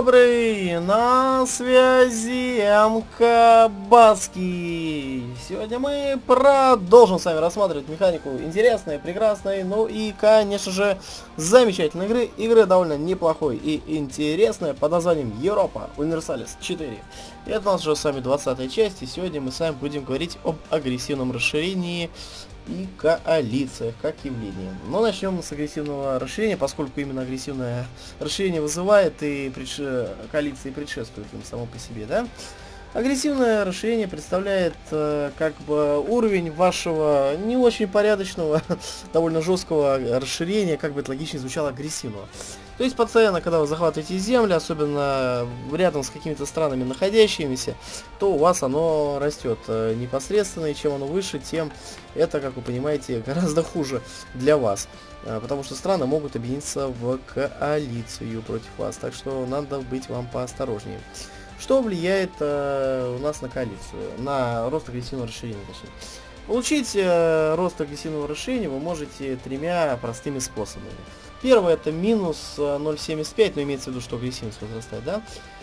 добрый, на связи МК Баски. Сегодня мы продолжим с вами рассматривать механику интересной, прекрасной, ну и, конечно же, замечательной игры. Игры довольно неплохой и интересная под названием Europa Universalis 4. И это у нас уже с вами 20-я часть, и сегодня мы с вами будем говорить об агрессивном расширении и коалициях как явление. Но начнем с агрессивного расширения, поскольку именно агрессивное расширение вызывает и коалиции предшествует им само по себе, да? Агрессивное расширение представляет как бы уровень вашего не очень порядочного, довольно жесткого расширения, как бы это логично звучало, агрессивного. То есть постоянно, когда вы захватываете земли, особенно рядом с какими-то странами находящимися, то у вас оно растет непосредственно, и чем оно выше, тем это, как вы понимаете, гораздо хуже для вас. Потому что страны могут объединиться в коалицию против вас, так что надо быть вам поосторожнее. Что влияет у нас на коалицию, на рост агрессивного расширения, точнее. Получить рост агрессивного расширения вы можете тремя простыми способами. Первый это минус 0,75, но имеется в виду, что агрессивность возрастает, да?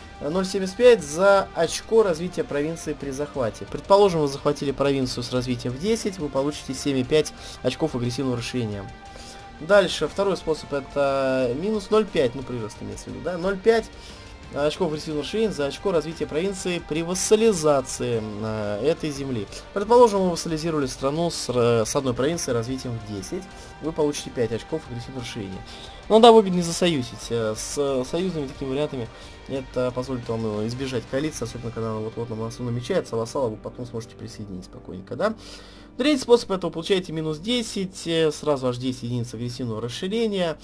0,75 за очко развития провинции при захвате. Предположим, вы захватили провинцию с развитием в 10, вы получите 7,5 очков агрессивного расширения. Дальше, второй способ это минус 0,5, ну прирост имеется в виду, да? 0,5 очков агрессивного расширения за очко развития провинции при вассализации этой земли. Предположим, вы вассализировали страну с одной провинцией развитием в 10, вы получите 5 очков агрессивного расширения. Но да, выгоднее засоюзить. С союзными такими вариантами это позволит вам избежать коалиции, особенно когда она вот-вот на носу намечается, а вассала вы потом сможете присоединить спокойненько, да? Третий способ это вы получаете минус 10, сразу аж 10 единиц агрессивного расширения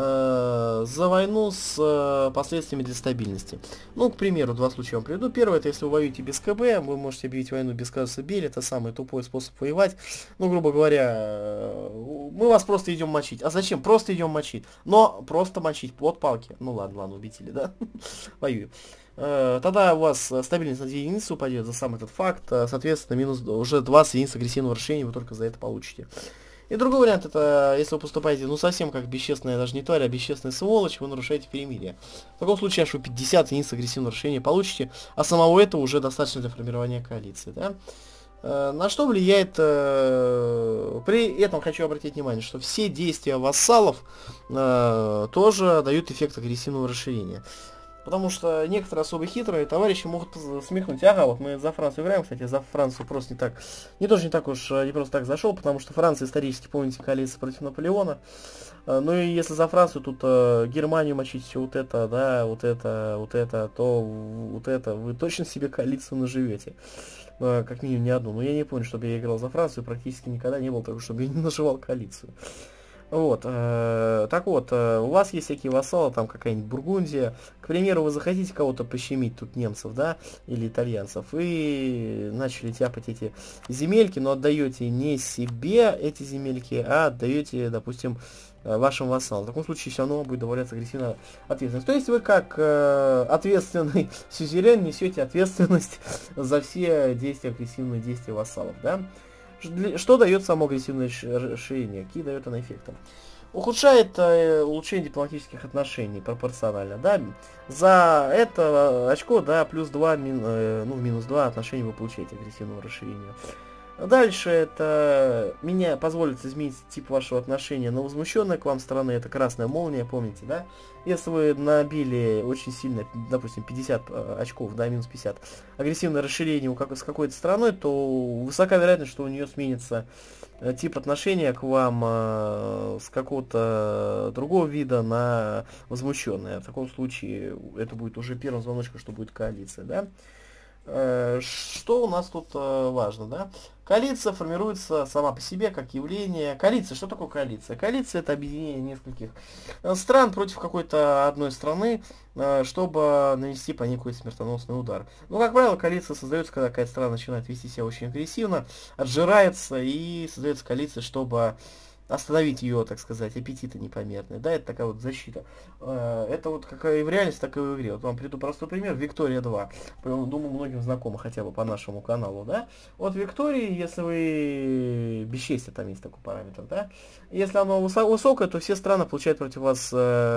за войну с последствиями для стабильности. Ну, к примеру, два случая вам приведу. Первое, это если вы воюете без КБ, вы можете объявить войну без казуса белли, это самый тупой способ воевать. Ну, грубо говоря, мы вас просто идем мочить. А зачем? Просто идем мочить. Но просто мочить, плод палки. Ну ладно, убедили, да? Воюем. Тогда у вас стабильность на 2 единицы упадет за сам этот факт, соответственно, минус уже 20 единиц агрессивного расширения вы только за это получите. И другой вариант, это если вы поступаете, ну совсем как бесчестная, даже не тварь, а бесчестная сволочь, вы нарушаете перемирие. В таком случае аж вы 50 единиц агрессивного расширения получите, а самого этого уже достаточно для формирования коалиции, да? На что влияет, при этом хочу обратить внимание, что все действия вассалов тоже дают эффект агрессивного расширения. Потому что некоторые особо хитрые товарищи могут смехнуть. Ага, вот мы за Францию играем, кстати, за Францию просто не просто так зашел, потому что Франция исторически, помните, коалиция против Наполеона. Ну и если за Францию тут Германию мочить, все вот это, да, вот это, то вот это, вы точно себе коалицию наживете. Как минимум не одну. Но я не помню, чтобы я играл за Францию, практически никогда не было такого, чтобы я не наживал коалицию. Вот, так вот, у вас есть всякие вассалы, там какая-нибудь Бургундия. К примеру, вы захотите кого-то пощемить, тут немцев, да, или итальянцев, и начали тяпать эти земельки, но отдаете не себе эти земельки, а отдаете, допустим, вашим вассалам. В таком случае все равно будет добавляться агрессивная ответственность. То есть вы как ответственный сюзерен несете ответственность за все действия, агрессивные действия вассалов, да. Что дает само агрессивное расширение? Какие дает оно эффекты? Ухудшает улучшение дипломатических отношений пропорционально, да? За это очко, да, плюс 2, минус 2 отношений вы получаете агрессивного расширения. Дальше это позволит изменить тип вашего отношения на возмущенное к вам стороны, это красная молния, помните, да? Если вы набили очень сильно, допустим, 50 очков, да, минус 50, агрессивное расширение с какой-то стороной, то высока вероятность, что у нее сменится тип отношения к вам с какого-то другого вида на возмущенное. В таком случае это будет уже первым звоночком, что будет коалиция, да? Что у нас тут важно, да? Коалиция формируется сама по себе как явление. Коалиция, что такое коалиция? Коалиция это объединение нескольких стран против какой-то одной страны, чтобы нанести по ней какой-то смертоносный удар. Ну, как правило, коалиция создается, когда какая-то страна начинает вести себя очень агрессивно, отжирается, и создается коалиция, чтобы остановить ее, так сказать, аппетиты непомерные, да, это такая вот защита. Это вот как и в реальности, так и в игре. Вот вам приведу простой пример, Виктория 2. Думаю, многим знакомо хотя бы по нашему каналу, да. Вот в Виктории, если вы бесчестие, там есть такой параметр, да, если оно высокое, то все страны получают против вас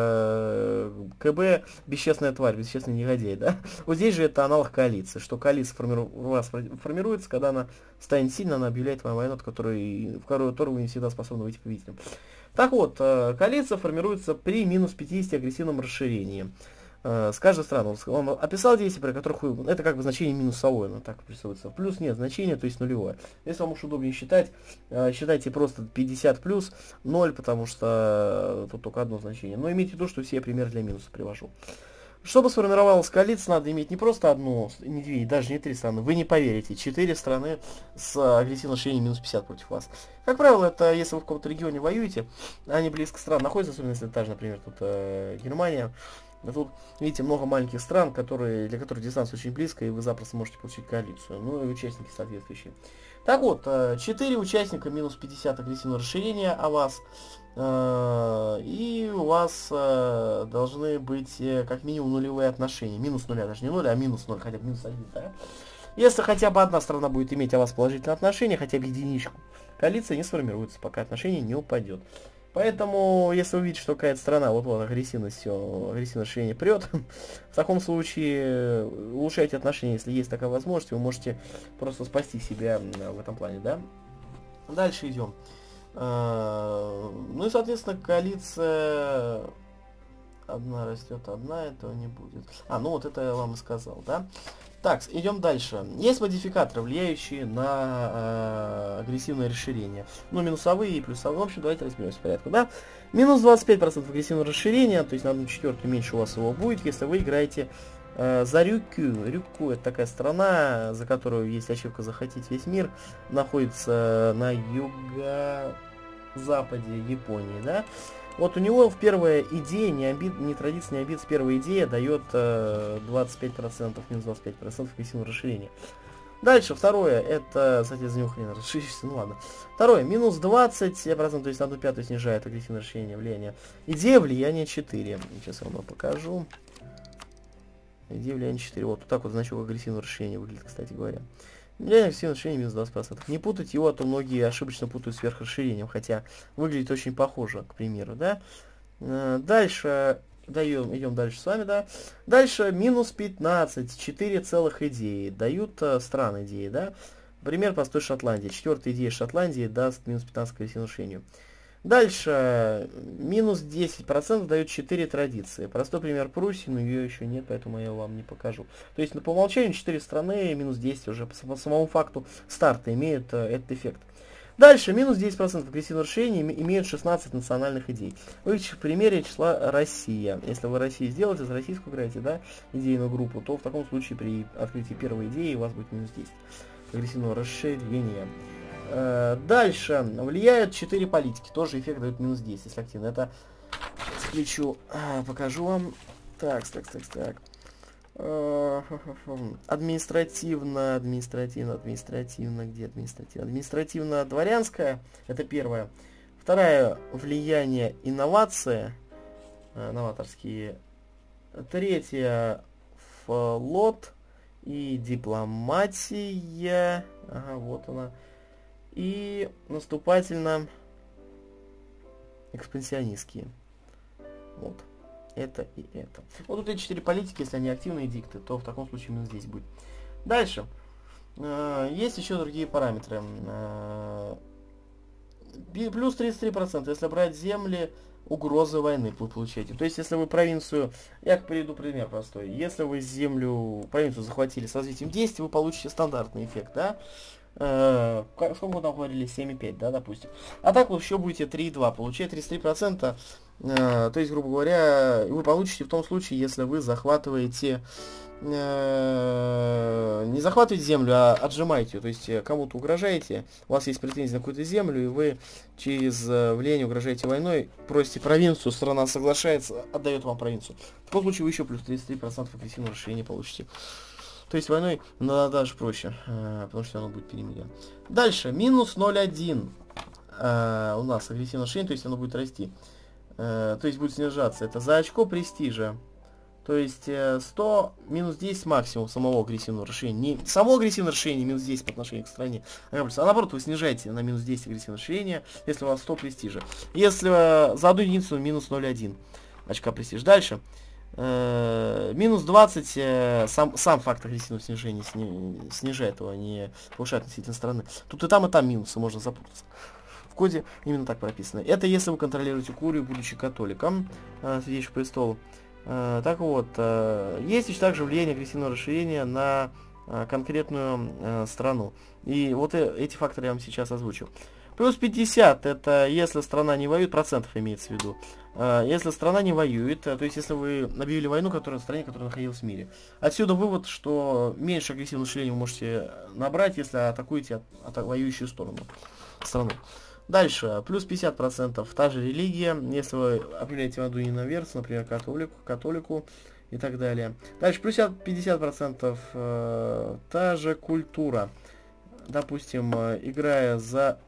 КБ бесчестная тварь, бесчестный негодяй, да. Вот здесь же это аналог коалиции, что коалиция у вас формируется, когда она станет сильно, она объявляет вам войну, в которой вы не всегда способны выйти победителем. Так вот, коалиция формируется при минус 50 агрессивном расширении. С каждой стороны. Он описал действия, при которых это как бы значение минусовое, но так рисуется. Плюс нет значения, то есть нулевое. Если вам уж удобнее считать, считайте просто 50 плюс 0, потому что тут только одно значение. Но имейте в виду, что все я пример для минуса привожу. Чтобы сформировалась коалиция, надо иметь не просто одну, не две, даже не три страны. Вы не поверите, 4 страны с агрессивным расширением минус 50 против вас. Как правило, это если вы в каком-то регионе воюете, они близко стран находятся, особенно если та же, например, тут Германия. Тут, видите, много маленьких стран, для которых дистанция очень близкая, и вы запросто можете получить коалицию. Ну и участники соответствующие. Так вот, 4 участника минус 50 агрессивного расширения о вас. И у вас должны быть как минимум нулевые отношения. Минус нуля, даже не 0, а минус 0, хотя бы минус 1. Да? Если хотя бы одна страна будет иметь о вас положительные отношения, хотя бы единичку, коалиция не сформируется, пока отношение не упадет. Поэтому, если вы видите, что какая-то страна, вот агрессивное расширение прет, в таком случае улучшайте отношения, если есть такая возможность, вы можете просто спасти себя в этом плане, да? Дальше идем. Ну и, соответственно, коалиция одна растет, одна, этого не будет. Ну вот это я вам и сказал, да? Так, идем дальше. Есть модификаторы, влияющие на агрессивное расширение. Ну, минусовые и плюсовые. В общем, давайте разберемся в порядке, да? Минус 25% агрессивного расширения, то есть на 1/4 меньше у вас его будет, если вы играете за Рюкю. Рюкю — это такая страна, за которую есть ачивка «Захватить весь мир», находится на юго-западе Японии, да? Вот у него в первая идея, не традиция, не амбиция, первая идея дает 25%, минус 25% агрессивного расширения. Дальше, второе, это, кстати, за него хрен расширишься, ну ладно. Второе, минус 20%, то есть на 1/5 снижает агрессивное расширение влияния. Идея влияния 4. Сейчас я вам покажу. Идея влияния 4. Вот так вот значок агрессивного расширения выглядит, кстати говоря. Влияние агрессивного расширения минус 20%. Не путать его, а то многие ошибочно путают с сверхрасширением, хотя выглядит очень похоже, к примеру, да. Дальше, идем дальше с вами, да. Дальше минус 15, 4 целых идеи дают страны идеи, да. Пример простой: Шотландия. 4-я идея Шотландии даст минус 15 к агрессивному расширению. Дальше, минус 10% дают 4 традиции. Простой пример Пруссии, но ее еще нет, поэтому я вам не покажу. То есть, по умолчанию 4 страны, минус 10 уже по самому факту старта имеют этот эффект. Дальше, минус 10% агрессивного расширения имеют 16 национальных идей. В примере числа Россия. Если вы Россию сделаете, за российскую играете, да, идейную группу, то в таком случае при открытии первой идеи у вас будет минус 10 агрессивного расширения. Дальше влияют 4 политики. Тоже эффект дает минус 10, если активно. Это включу, покажу вам. Так. Административно, где административно? Административно-дворянская, это первое. Вторая, влияние инновации, новаторские. Третья, флот и дипломатия. Вот она. И наступательно экспансионистские. Вот. Это и это. Вот тут эти 4 политики, если они активные дикты, то в таком случае минус здесь будет. Дальше. Есть еще другие параметры. Плюс 33%, если брать земли, угрозы войны вы получаете. То есть, если вы провинцию, я приведу пример простой. Если вы провинцию захватили с развитием 10, вы получите стандартный эффект, да? Сколько мы там говорили, 7,5, да, допустим. А так вы еще будете 3,2, получать 33%. То есть, грубо говоря, вы получите в том случае, если вы захватываете, не захватываете землю, а отжимаете ее. То есть, кому-то угрожаете, у вас есть претензии на какую-то землю, и вы через влияние угрожаете войной, просите провинцию, страна соглашается, отдает вам провинцию. В таком случае вы еще плюс 33% агрессивного расширения получите. То есть войной надо даже проще, потому что оно будет перемирие. Дальше, минус 0,1. у нас агрессивное расширение, то есть оно будет расти. То есть будет снижаться. Это за очко престижа. То есть 100 минус 10 максимум самого агрессивного расширения. Не само агрессивное расширение минус 10 по отношению к стране, а наоборот вы снижаете на минус 10 агрессивное расширение, если у вас 100 престижа. Если за одну единицу минус 0,1 очка престижа. Дальше. Минус 20 сам факт агрессивного снижения снижает его, не повышает относительно страны. Тут и там минусы, можно запутаться. В коде именно так прописано. Это если вы контролируете Курию, будучи католиком, святейшему престолу. Так вот, есть еще также влияние агрессивного расширения на конкретную страну. И вот эти факторы я вам сейчас озвучу. Плюс 50 это если страна не воюет, процентов имеется в виду. Если страна не воюет, то есть если вы объявили войну стране, которая находилась в мире. Отсюда вывод, что меньше агрессивного расширения вы можете набрать, если атакуете воюющую страну. Дальше, плюс 50%, та же религия, если вы объявляете войну иноверцу, например, католику и так далее. Дальше, плюс 50%, та же культура. Допустим, играя за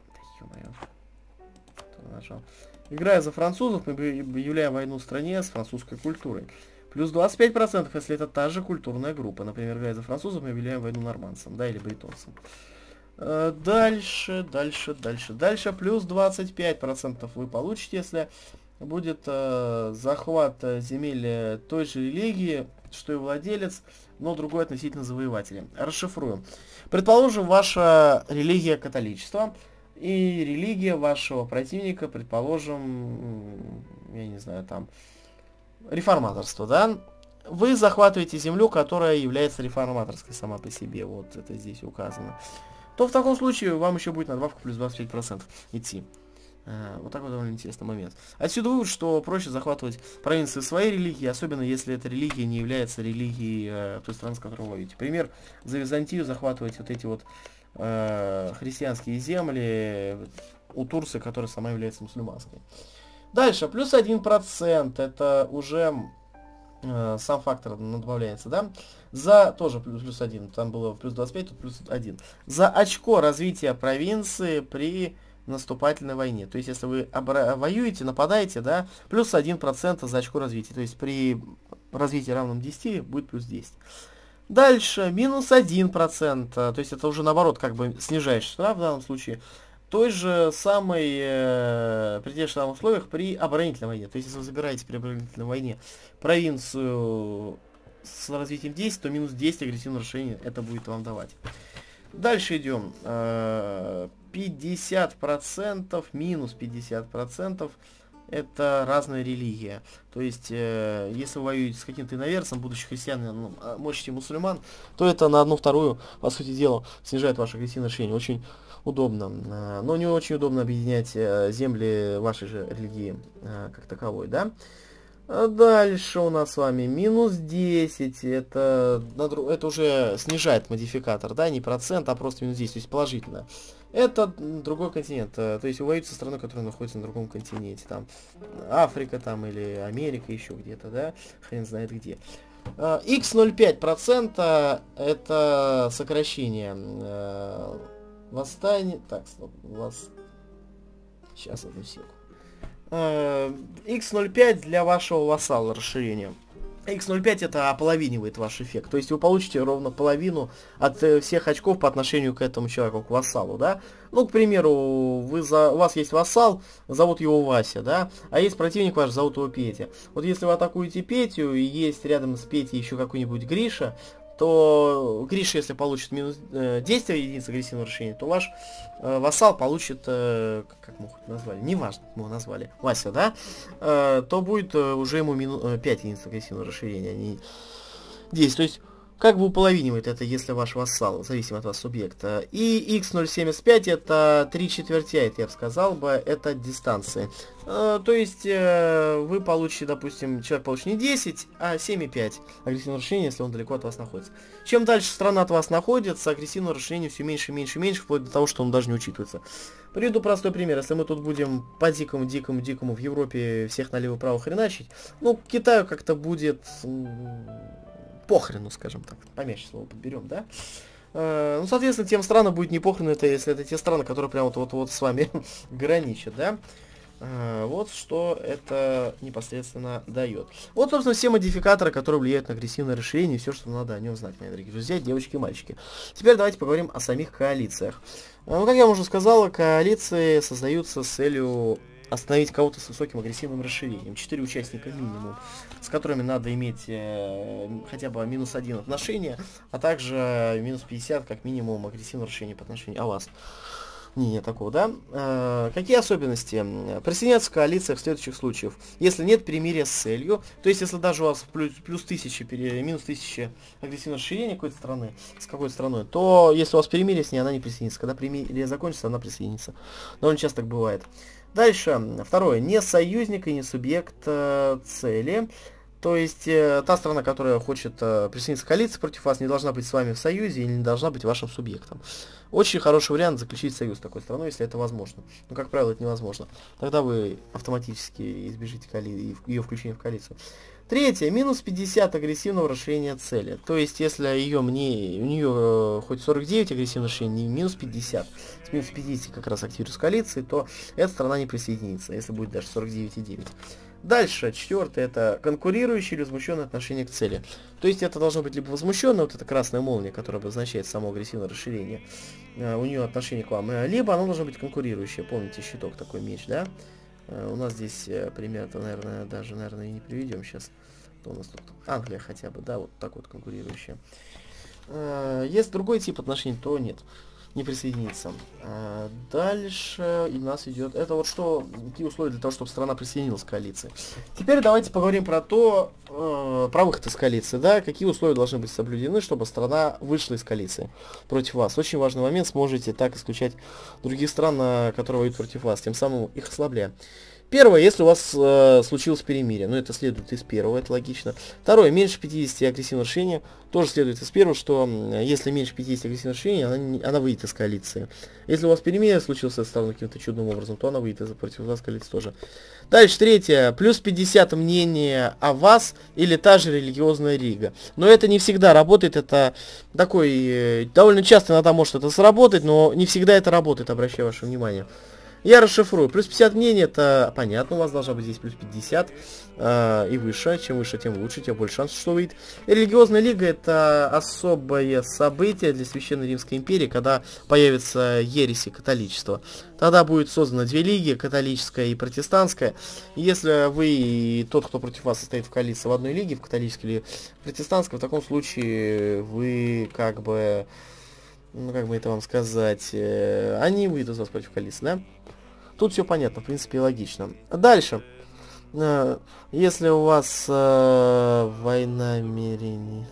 французов, мы объявляем войну стране с французской культурой. Плюс 25%, если это та же культурная группа. Например, играя за французов, мы объявляем войну нормандцам, да, или бретонцам. Дальше. Плюс 25% вы получите, если будет захват земель той же религии, что и владелец, но другой относительно завоевателя. Расшифруем. Предположим, ваша религия католичество, и религия вашего противника, предположим, я не знаю, там, реформаторство, да? Вы захватываете землю, которая является реформаторской сама по себе, вот это здесь указано. То в таком случае вам еще будет надбавка плюс 25% идти. Вот такой довольно интересный момент. Отсюда вывод, что проще захватывать провинции своей религии, особенно если эта религия не является религией той страны, с которой вы воюете. Пример, за Византию захватывать вот эти вот христианские земли у Турции, которая сама является мусульманской. Дальше, плюс 1%, это уже сам фактор добавляется, да? За тоже плюс 1, там было плюс 25, тут плюс 1. За очко развития провинции при наступательной войне. То есть, если вы воюете, нападаете, да, плюс 1% за очко развития. То есть, при развитии равном 10 будет плюс 10. Дальше, минус 1%. То есть, это уже наоборот, как бы снижаешь штраф в данном случае. Той же самой, при тех же самых условиях при оборонительной войне. То есть, если вы забираете при оборонительной войне провинцию с развитием 10, то минус 10 агрессивного расширения это будет вам давать. Дальше идем. 50%, минус 50% это разная религия. То есть, если вы воюете с каким-то иноверцем, будучи христианином, мочите мусульман, то это на 1/2, по сути дела, снижает ваше агрессивное расширение. Очень удобно. Но не очень удобно объединять земли вашей же религии как таковой, да? Дальше у нас с вами минус 10, это уже снижает модификатор, да, не процент, а просто минус 10, то есть положительно. Это другой континент, то есть вы воюете со страной, которая находится на другом континенте, там Африка там или Америка еще где-то, да, хрен знает где. X05% это сокращение восстания, так, стоп, сейчас, одну секунду. X05 для вашего вассала расширения. X05 это ополовинивает ваш эффект. То есть вы получите ровно половину от всех очков по отношению к этому человеку, к вассалу, да. Ну, к примеру, у вас есть вассал, зовут его Вася, да, а есть противник ваш, зовут его Петя. Вот если вы атакуете Петю и есть рядом с Петей еще какой-нибудь Гриша, то Гриша, если получит минус 10 единиц агрессивного расширения, то ваш вассал получит, как мы его назвали, неважно, как мы его назвали, Вася, да, то будет уже ему 5 единиц агрессивного расширения, а не 10. То есть, как бы уполовинивает это, если ваш вассал, зависимо от вас субъекта. И x075 это 3/4, я бы сказал бы, это дистанции. То есть, вы получите, допустим, человек получит не 10, а 7,5 агрессивного расширения, если он далеко от вас находится. Чем дальше страна от вас находится, агрессивное расширение все меньше, меньше, меньше, вплоть до того, что он даже не учитывается. Приведу простой пример. Если мы тут будем по дикому в Европе всех налево-право хреначить, ну, к Китаю как-то будет... похрену, скажем так, помягче слово подберем, да? Ну, соответственно, тем странам будет не похрен, это если это те страны, которые прям вот с вами граничат, да. Вот что это непосредственно дает. Вот, собственно, все модификаторы, которые влияют на агрессивное расширение, и все, что надо о нем знать, мои дорогие друзья, девочки и мальчики. Теперь давайте поговорим о самих коалициях. Ну, как я уже сказал, коалиции создаются с целью остановить кого-то с высоким агрессивным расширением. 4 участника минимум, с которыми надо иметь хотя бы -1 отношения, а также -50 как минимум агрессивное расширение по отношению о вас. Не такого, да? Какие особенности? Присоединяться к коалиции в следующих случаях. Если нет перемирия с целью, то есть если даже у вас плюс 1000, минус 1000 агрессивного расширения какой-то страны, с какой-то страной, то если у вас перемирие с ней, она не присоединится. Когда перемирие закончится, она присоединится. Довольно часто так бывает. Дальше, второе. Не союзник и не субъект цели. То есть та страна, которая хочет присоединиться к коалиции против вас, не должна быть с вами в союзе и не должна быть вашим субъектом. Очень хороший вариант заключить союз с такой страной, если это возможно. Но, как правило, это невозможно. Тогда вы автоматически избежите ее включения в коалицию. Третье. Минус 50 агрессивного расширения цели. То есть, если у нее хоть 49 агрессивного расширения, минус 50. С минус 50 как раз активируется коалиции, то эта страна не присоединится, если будет даже 49,9. Дальше, четвертое, это конкурирующее или возмущенное отношение к цели. То есть это должно быть либо возмущенное, вот эта красная молния, которая обозначает само агрессивное расширение, у нее отношение к вам, либо оно должно быть конкурирующее. Помните, щиток такой меч, да? У нас здесь пример-то, наверное, и не приведем сейчас. Что у нас тут? Англия хотя бы, да, вот так вот конкурирующая. Если другой тип отношений, то нет. Не присоединиться. Дальше у нас идет... Это вот что, какие условия для того, чтобы страна присоединилась к коалиции. Теперь давайте поговорим про то, про выход из коалиции, да, какие условия должны быть соблюдены, чтобы страна вышла из коалиции против вас. Очень важный момент, сможете так исключать других стран, которые воюют против вас, тем самым их ослабляя. Первое, если у вас случилось перемирие, ну это следует из первого, это логично. Второе, меньше 50 агрессивного расширения, тоже следует из первого, что если меньше 50 агрессивного расширения, она выйдет из коалиции. Если у вас перемирие случилось с этой стороной каким-то чудным образом, то она выйдет против вас коалиции тоже. Дальше, третье, плюс 50 мнение о вас или та же религиозная лига. Но это не всегда работает, это такой, довольно часто иногда может это сработать, но не всегда это работает, обращаю ваше внимание. Я расшифрую. Плюс 50 мнений, это понятно, у вас должна быть здесь плюс 50 и выше. Чем выше, тем лучше, тем больше шансов, что выйдет. И религиозная лига — это особое событие для Священной Римской империи, когда появится ересь и католичество. Тогда будет создано две лиги, католическая и протестантская. И если вы и тот, кто против вас состоит в коалиции в одной лиге, в католической или протестантской, в таком случае вы как бы... Ну, как бы это вам сказать, они выйдут вас против коалиции, да? Тут все понятно, в принципе, логично. Дальше. Если у вас война намерений...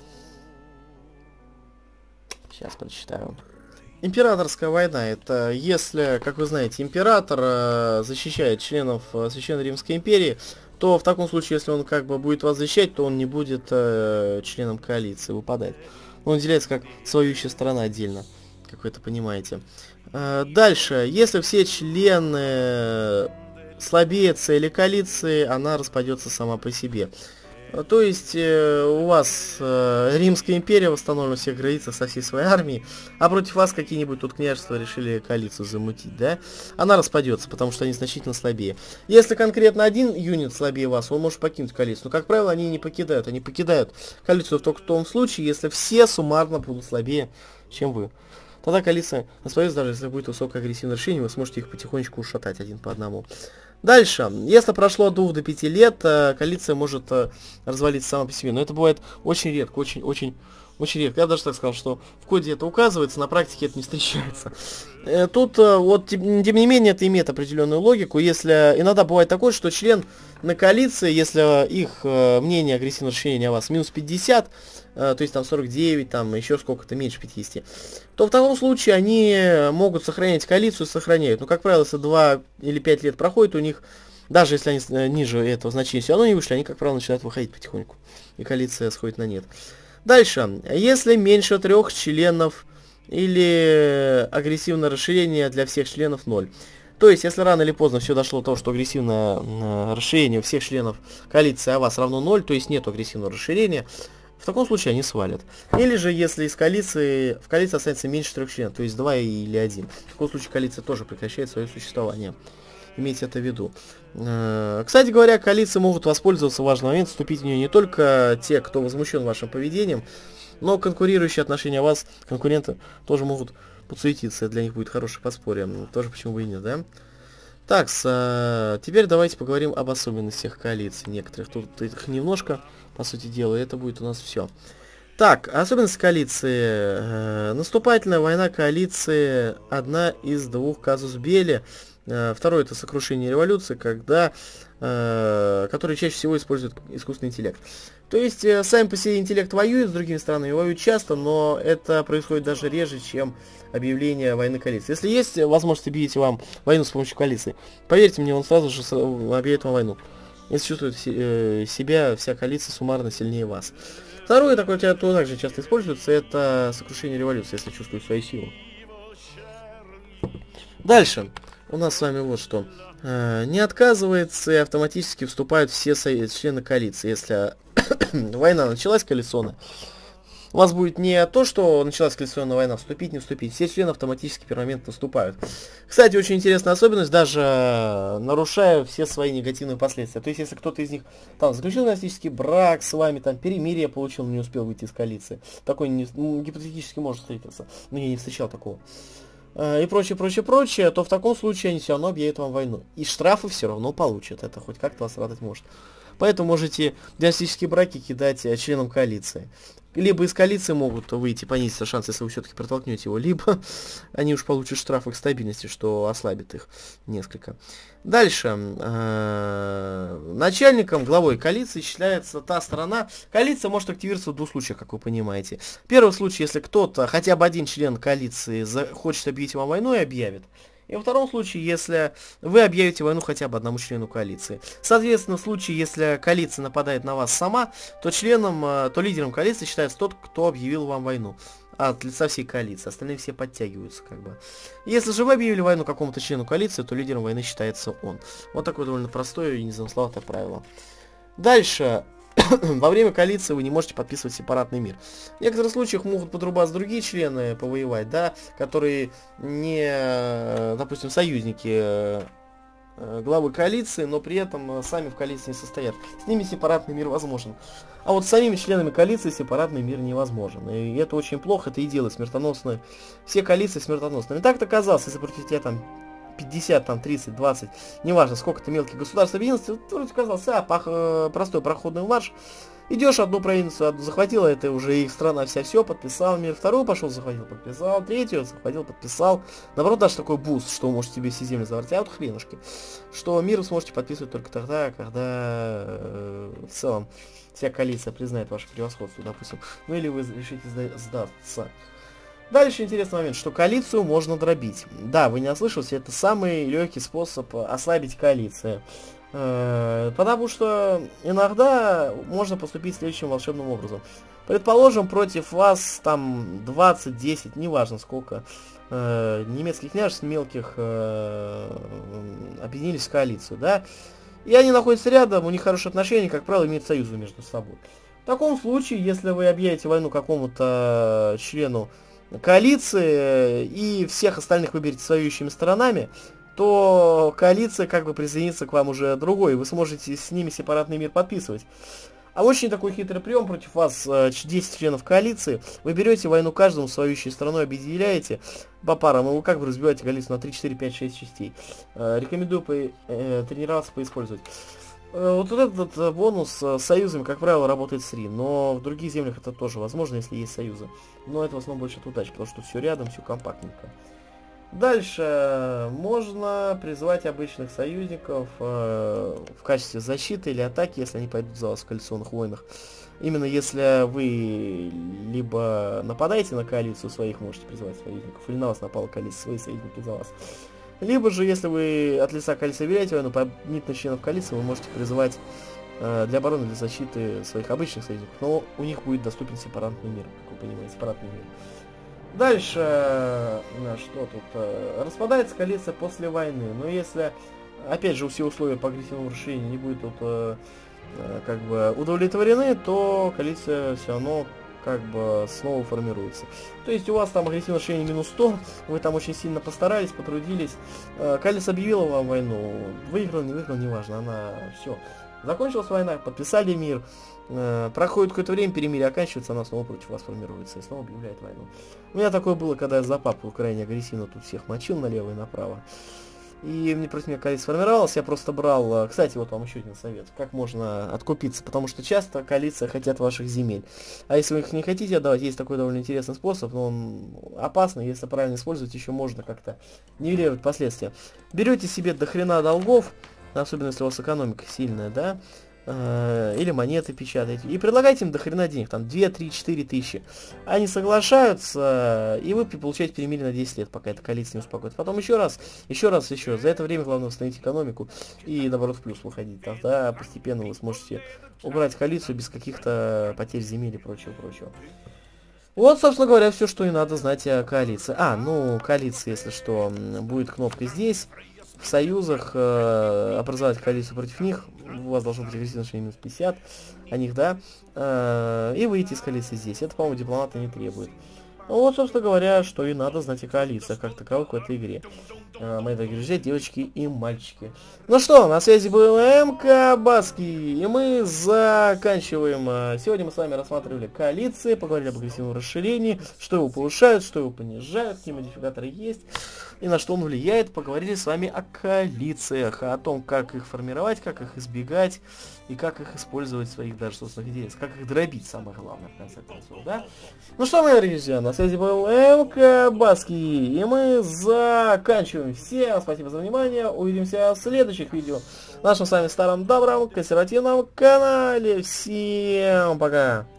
Сейчас прочитаю. Императорская война — это если, как вы знаете, император защищает членов Священной Римской империи, то в таком случае, если он как бы будет вас защищать, то он не будет членом коалиции, выпадать. Он делится как своющая сторона отдельно, как вы это понимаете. Дальше, если все члены слабее цели коалиции, она распадется сама по себе. То есть у вас Римская империя восстановлена в всех границах со всей своей армией, а против вас какие-нибудь тут княжества решили коалицию замутить, да? Она распадется, потому что они значительно слабее. Если конкретно один юнит слабее вас, он может покинуть коалицию. Но, как правило, они не покидают. Они покидают коалицию только в том случае, если все суммарно будут слабее, чем вы. Тогда коалиция распадется, даже если будет высокое агрессивное решение, вы сможете их потихонечку ушатать один по одному. Дальше, если прошло от 2 до 5 лет, коалиция может развалиться сама по себе. Но это бывает очень редко, очень редко. Я даже так сказал, что в коде это указывается, на практике это не встречается. Тут, вот, тем не менее, это имеет определенную логику. Если иногда бывает такое, что член на коалиции, если их мнение агрессивного расширения о вас минус 50, то есть там 49, там еще сколько-то, меньше 50, то в таком случае они могут сохранять коалицию, сохраняют. Но, как правило, если 2 или 5 лет проходит, у них, даже если они ниже этого значения все равно не вышли, они, как правило, начинают выходить потихоньку. И коалиция сходит на нет. Дальше. Если меньше 3 членов или агрессивное расширение для всех членов 0. То есть, если рано или поздно все дошло до того, что агрессивное расширение у всех членов коалиции о вас равно 0, то есть нет агрессивного расширения, в таком случае они свалят. Или же, если в коалиции останется меньше 3 членов, то есть 2 или 1. В таком случае коалиция тоже прекращает свое существование. Имейте это в виду. Кстати говоря, коалиции могут воспользоваться важным моментом, вступить в нее не только те, кто возмущен вашим поведением, но конкурирующие отношения вас, конкуренты, тоже могут подсуетиться. Это для них будет хорошее подспорье. Тоже почему бы и нет, да? Так, теперь давайте поговорим об особенностях коалиции некоторых. Тут их немножко, по сути дела, и это будет у нас все. Так, особенность коалиции. Наступательная война коалиции одна из двух казус белли. Второе — это сокрушение революции, который чаще всего использует искусственный интеллект. То есть, сами по себе интеллект воюет с другими странами, воюет часто, но это происходит даже реже, чем объявление войны коалиции. Если есть возможность объявить вам войну с помощью коалиции, поверьте мне, он сразу же объявит вам войну. Если чувствует себя вся коалиция суммарно сильнее вас. Второе, такое также часто используется, это сокрушение революции, если чувствует свою силу. Дальше. У нас с вами вот что. Не отказывается и автоматически вступают все члены коалиции. Если война началась коалиционная, у вас будет не то, что началась коалиционная война, вступить, не вступить. Все члены автоматически перманентно вступают. Кстати, очень интересная особенность, даже нарушая все свои негативные последствия. То есть, если кто-то из них там заключил династический брак с вами, там перемирие получил, но не успел выйти из коалиции. Такой гипотетически может встретиться. Но я не встречал такого. И прочее, то в таком случае они все равно объявят вам войну. И штрафы все равно получат. Это хоть как-то вас радовать может. Поэтому можете династические браки кидать членам коалиции. Либо из коалиции могут выйти, понизиться шанс, если вы все-таки протолкнете его, либо они уж получат штраф их стабильности, что ослабит их несколько. Дальше. Начальником, главой коалиции считается та сторона. Коалиция может активироваться в двух случаях, как вы понимаете. Первый случай, если кто-то, хотя бы один член коалиции, хочет объявить вам войну и объявит. И во втором случае, если вы объявите войну хотя бы одному члену коалиции. Соответственно, в случае, если коалиция нападает на вас сама, то лидером коалиции считается тот, кто объявил вам войну. От лица всей коалиции. Остальные все подтягиваются, как бы. Если же вы объявили войну какому-то члену коалиции, то лидером войны считается он. Вот такое довольно простое и незамысловатое правило. Дальше. Во время коалиции вы не можете подписывать сепаратный мир. В некоторых случаях могут подрубаться другие члены повоевать, да, которые не, допустим, союзники главы коалиции, но при этом сами в коалиции не состоят. С ними сепаратный мир возможен. А вот с самими членами коалиции сепаратный мир невозможен. И это очень плохо, это и делает смертоносные. Все коалиции смертоносные. И так-то казалось, если против тебя там 50, там 30, 20, неважно, сколько-то мелких государств объединилось, вроде казалось, простой проходный марш. Идешь, одну провинцию захватила, это уже их страна вся, все, подписал мир. Вторую пошел, захватил, подписал. Третью захватил, подписал. Наоборот, даже такой буст, что вы можете себе все земли заварить. А вот хренушки. Что мир вы сможете подписывать только тогда, когда в целом вся коалиция признает ваше превосходство, допустим. Ну или вы решите сдаться. Дальше интересный момент, что коалицию можно дробить. Да, вы не ослышались, это самый легкий способ ослабить коалицию. Потому что иногда можно поступить следующим волшебным образом. Предположим, против вас там 20, 10, неважно сколько, немецких княжеств мелких объединились в коалицию, да? И они находятся рядом, у них хорошие отношения, как правило, имеют союзы между собой. В таком случае, если вы объявите войну какому-то члену коалиции и всех остальных выберете воюющими сторонами, то коалиция как бы присоединится к вам уже другой, и вы сможете с ними сепаратный мир подписывать. А очень такой хитрый прием: против вас 10 членов коалиции, вы берете войну каждому с воюющей страной, объединяете по парам, и вы как бы разбиваете коалицию на 3, 4, 5, 6 частей. Рекомендую тренироваться, поиспользовать. Вот этот бонус с союзами, как правило, работает с РИ, но в других землях это тоже возможно, если есть союзы. Но это в основном больше от удачи, потому что все рядом, все компактненько. Дальше можно призвать обычных союзников в качестве защиты или атаки, если они пойдут за вас в коалиционных войнах. Именно если вы либо нападаете на коалицию своих, можете призвать союзников, или на вас напала коалиция, свои союзники за вас. Либо же, если вы от лица коалиции объявляете войну, помимо членов коалиции, вы можете призывать для обороны, для защиты своих обычных союзников. Но у них будет доступен сепаратный мир, как вы понимаете, сепаратный мир. Дальше, что тут? Распадается коалиция после войны. Но если, опять же, у всех условий по агрессивному решению не будет тут как бы удовлетворены, то коалиция все равно как бы снова формируется. То есть у вас там агрессивное решение минус 100, вы там очень сильно постарались, потрудились, коалиция объявила вам войну, выиграл, не выиграл, неважно, она все. Закончилась война, подписали мир, проходит какое-то время, перемирие оканчивается, она снова против вас формируется и снова объявляет войну. У меня такое было, когда я за папу крайне агрессивно тут всех мочил налево и направо. И мне против меня коалиция сформировалась, я просто брал... Кстати, вот вам еще один совет, как можно откупиться, потому что часто коалиции хотят ваших земель. А если вы их не хотите отдавать, есть такой довольно интересный способ, но он опасный, если правильно использовать, еще можно как-то нивелировать последствия. Берете себе до хрена долгов, особенно если у вас экономика сильная, да, или монеты печатаете, и предлагайте им до хрена денег, там 2, 3, 4 тысячи. Они соглашаются, и вы получаете перемирие на 10 лет, пока эта коалиция не успокоится. Потом еще раз. За это время главное восстановить экономику и, наоборот, в плюс выходить. Тогда постепенно вы сможете убрать коалицию без каких-то потерь земель и прочего-прочего. Вот, собственно говоря, все, что и надо знать о коалиции. Коалиция, если что, будет кнопка здесь. В союзах образовать коалицию против них, у вас должно быть агрессивное решение минус 50, о них, да, и выйти из коалиции здесь. Это, по-моему, дипломаты не требует. Вот, собственно говоря, что и надо знать о коалициях, как таковых в этой игре. Мои дорогие друзья, девочки и мальчики. Ну что, на связи был МК Баски, и мы заканчиваем. Сегодня мы с вами рассматривали коалиции, поговорили об агрессивном расширении, что его повышают, что его понижают, какие модификаторы есть, и на что он влияет. Поговорили с вами о коалициях, о том, как их формировать, как их избегать, и как их использовать в своих даже собственных интересах, как их дробить, самое главное, в конце концов, да? Ну что, мои дорогие друзья, на связи был МК Баски, и мы заканчиваем. Всем спасибо за внимание, увидимся в следующих видео в нашем с вами старом добром консервативном канале. Всем пока!